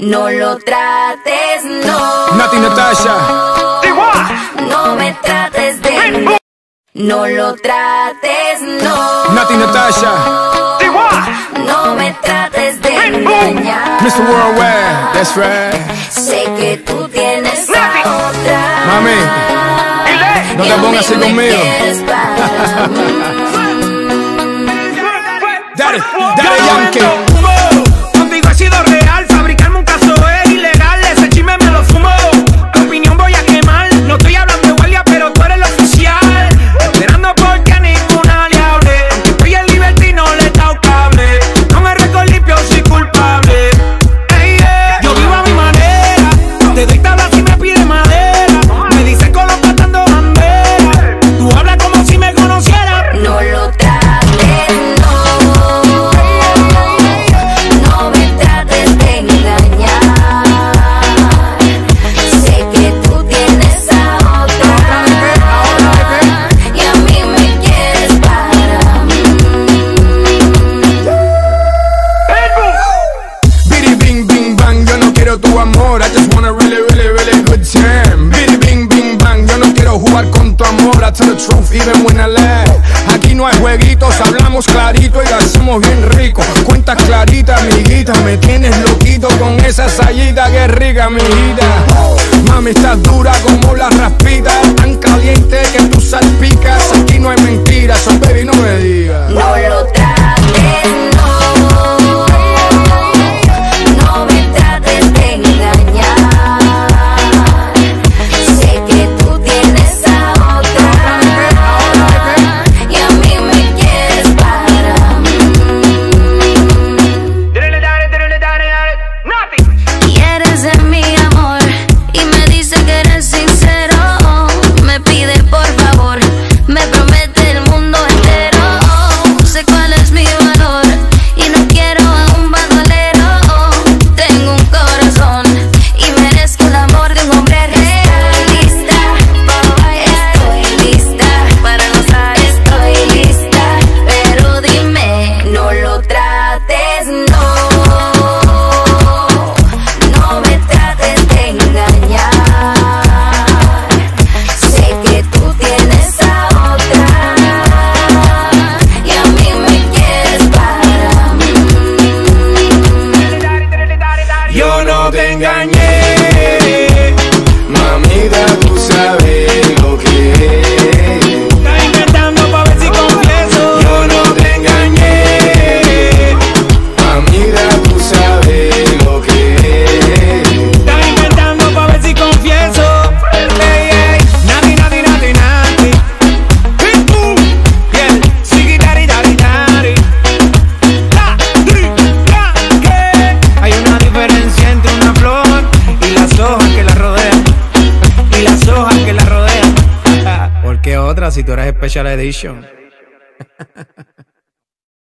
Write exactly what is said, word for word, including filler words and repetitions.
No lo trates, no. Nati Natasha. No me trates de. No lo trates, no. Nati Natasha. No me trates de engañar. mister Worldwide, that's right. Sé que tú tienes a otra. Mami, no te pongas así conmigo. Dale, dale, Yankee. Contigo he sido real, fabricarme un caso es ilegal. Ese chisme me lo fumo, tu opinión voy a quemar. No estoy hablando de guardia, pero tú eres el oficial. Esperando porque a ninguna le hable. Estoy en libertad y no le he dado cable. Con el récord limpio soy culpable. Hey, yeah. Yo vivo a mi manera, te doy tabla si me pide madera. Me dicen con los patando bandera. Tú hablas como si me conocieras. No lo trates, no. Tu amor, I just want a really, really, really good time. Bing, bing, bing, bang. Yo no quiero jugar con tu amor. I tell the truth even when I lie. Aquí no hay jueguitos, hablamos clarito y lo hacemos bien rico. Cuentas clarita, amiguita. Me tienes loquito con esa sayita que rica, amiguita. Mami, estás dura como la raspita. Tan caliente que tú salpicas. Aquí no hay mentiras, so baby, no me digas. No lo trates, no. Si tú eres Special Edition.